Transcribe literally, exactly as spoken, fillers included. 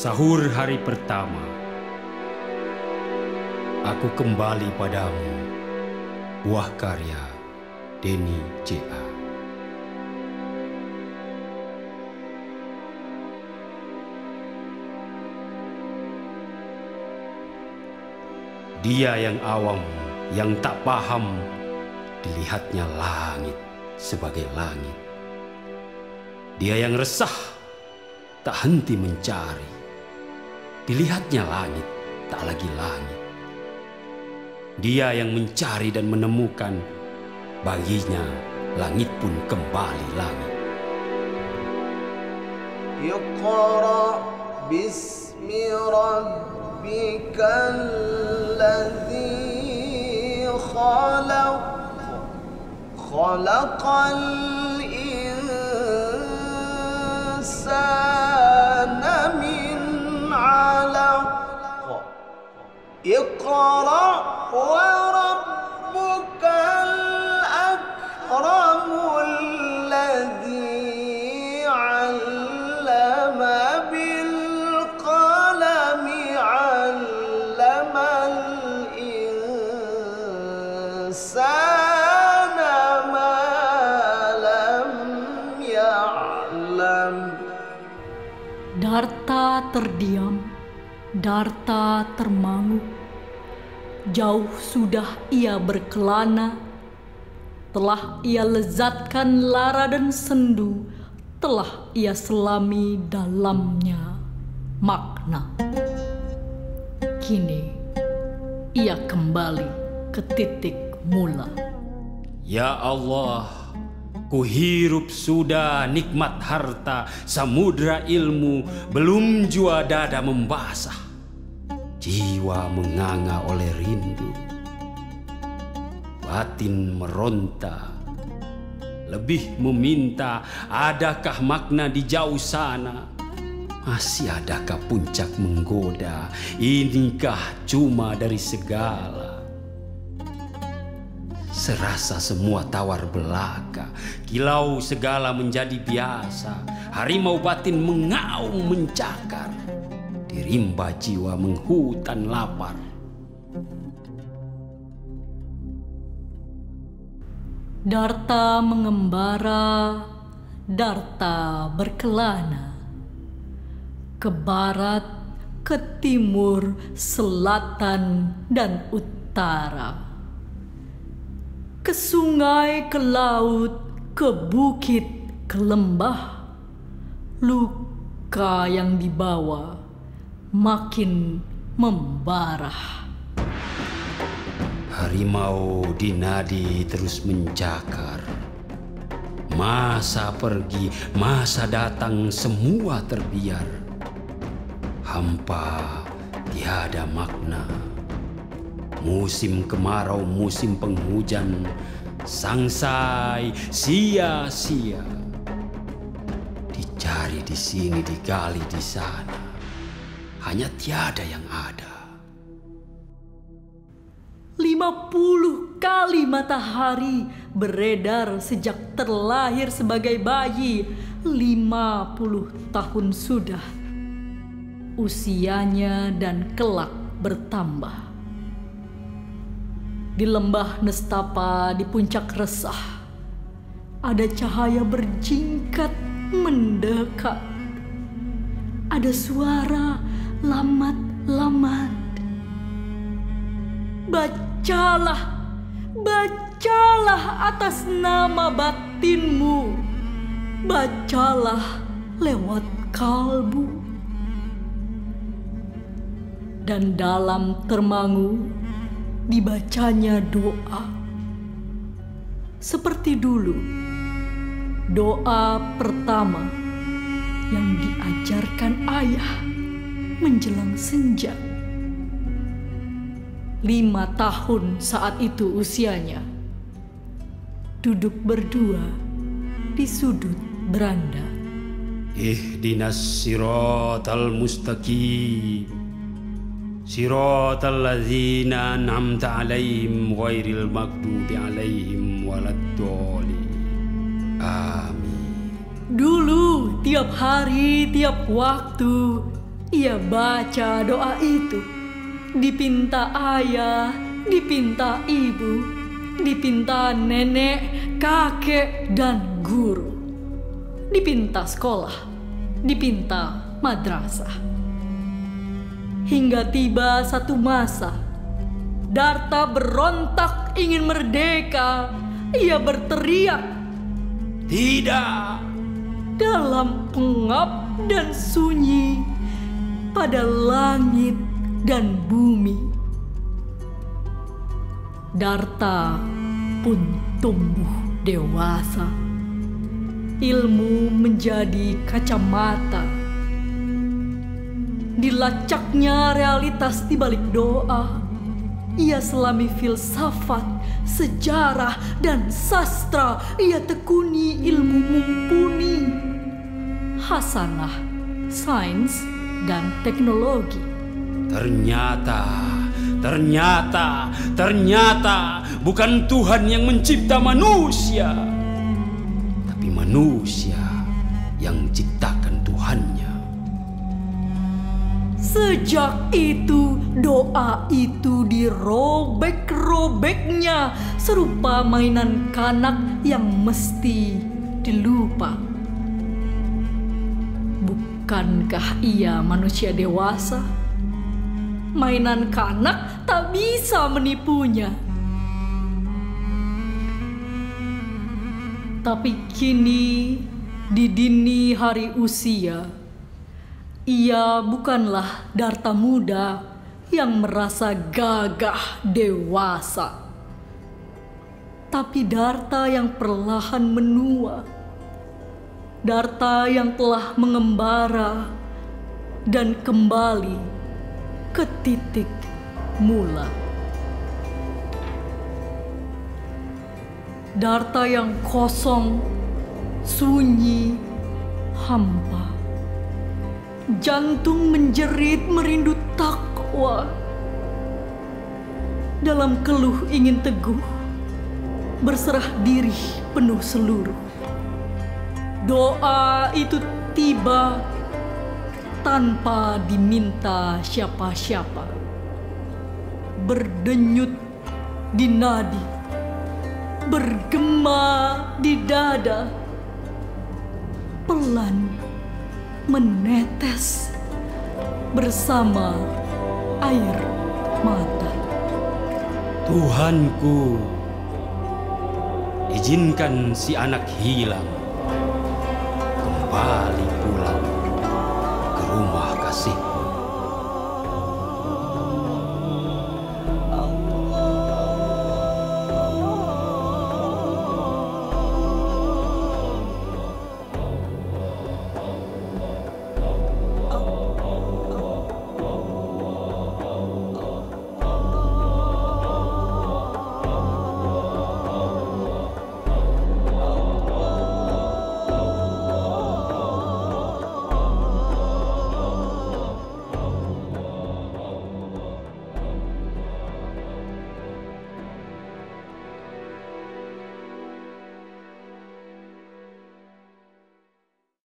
Sahur hari pertama, aku kembali padamu, buah karya Denny J A. Dia yang awam, yang tak paham, dilihatnya langit sebagai langit. Dia yang resah, tak henti mencari, dilihatnya langit tak lagi langit. Dia yang mencari dan menemukan, baginya langit pun kembali langit. Iqra bismi rabbikal ladzi khalaq, khalaqal insana min 'alaq. Iqra wa rabbukal akramul ladzi 'allama bil qalami 'allamal insana ma lam ya'lam. Darta terdiam, Darta termangu. Jauh sudah ia berkelana, telah ia lezatkan lara dan sendu, telah ia selami dalamnya makna. Kini ia kembali ke titik mula. Ya Allah, ku hirup sudah nikmat harta, samudra ilmu belum jua dada membasah. Jiwa menganga oleh rindu, batin meronta, lebih meminta, adakah makna di jauh sana? Masih adakah puncak menggoda? Inikah cuma dari segala? Serasa semua tawar belaka, kilau segala menjadi biasa. Harimau batin mengaum mencakar, di rimba jiwa menghutan lapar. Darta mengembara, Darta berkelana, ke barat, ke timur, selatan, dan utara, ke sungai, ke laut, ke bukit, ke lembah. Luka yang dibawa makin membarah. Harimau di nadi terus mencakar. Masa pergi, masa datang, semua terbiar. Hampa, tiada makna. Musim kemarau, musim penghujan, sangsai, sia-sia. Dicari di sini, digali di sana, hanya tiada yang ada. Lima puluh kali matahari beredar sejak terlahir sebagai bayi. Lima puluh tahun sudah usianya dan kelak bertambah. Di lembah nestapa, di puncak resah, ada cahaya berjingkat mendekat. Ada suara lamat-lamat. Bacalah, bacalah atas nama batinmu. Bacalah lewat kalbu. Dan dalam termangu dibacanya doa. Seperti dulu, doa pertama yang diajarkan ayah menjelang senja. Lima tahun saat itu usianya. Duduk berdua di sudut beranda. Ihdinas siratal mustaqim, siratal ladzina an'amta 'alaihim ghairil maghdubi 'alaihim waladdallin. Amin. Dulu tiap hari, tiap waktu, ia baca doa itu. Dipinta ayah, dipinta ibu, dipinta nenek, kakek, dan guru. Dipinta sekolah, dipinta madrasah. Hingga tiba satu masa, Darta berontak ingin merdeka. Ia berteriak, "Tidak!" dalam pengap dan sunyi pada langit dan bumi. Darta pun tumbuh dewasa. Ilmu menjadi kacamata. Dilacaknya realitas di balik doa. Ia selami filsafat, sejarah, dan sastra. Ia tekuni ilmu mumpuni. Hasanah, sains, dan teknologi. Ternyata, ternyata, ternyata bukan Tuhan yang mencipta manusia, tapi manusia yang menciptakan Tuhannya. Sejak itu, doa itu dirobek-robeknya serupa mainan kanak yang mesti dilupa. Bukankah ia manusia dewasa? Mainan kanak tak bisa menipunya. Tapi kini, di dini hari usia, ia bukanlah Darta muda yang merasa gagah dewasa, tapi Darta yang perlahan menua. Darta yang telah mengembara dan kembali ke titik mula. Darta yang kosong, sunyi, hampa. Jantung menjerit merindu takwa. Dalam keluh ingin teguh, berserah diri penuh seluruh. Doa itu tiba tanpa diminta siapa-siapa. Berdenyut di nadi, bergema di dada, pelan menetes bersama air mata. Tuhanku, izinkan si anak hilang kembali pulang ke rumah kasih.